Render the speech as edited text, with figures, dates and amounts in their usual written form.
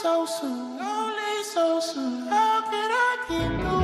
so soon, lonely so soon. How can I keep going?